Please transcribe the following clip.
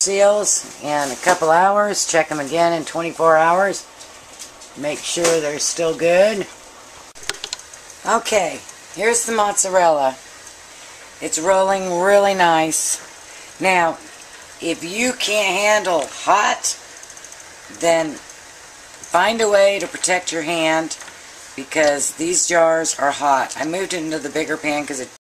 seals in a couple hours. Check them again in 24 hours. Make sure they're still good. Okay, here's the mozzarella. It's rolling really nice. Now, if you can't handle hot, then find a way to protect your hand, because these jars are hot. I moved it into the bigger pan because it